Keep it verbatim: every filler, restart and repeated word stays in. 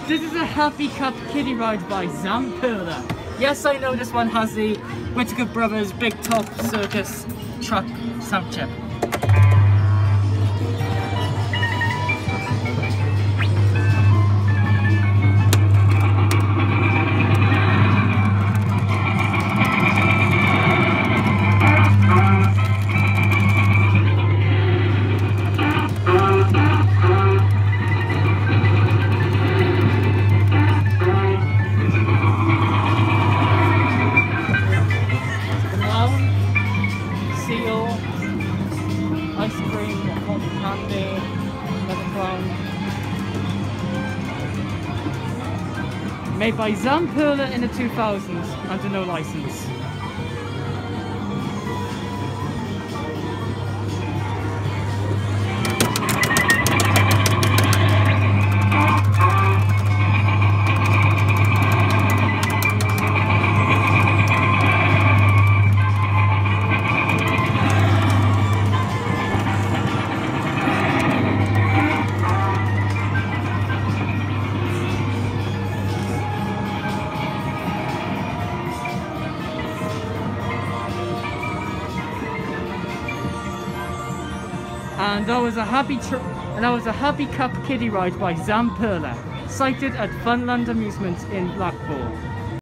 This is a Happy Cup kiddie ride by Zamperla. Yes, I know this one has the Whittaker Brothers Big Top Circus truck sound chip. Seal, ice cream, cotton candy, leather crown. Made by Zamperla in the two thousands, under no license. And that was a happy tr and that was a Happy Cup kiddie ride by Zamperla, sited at Funland Amusements in Blackpool.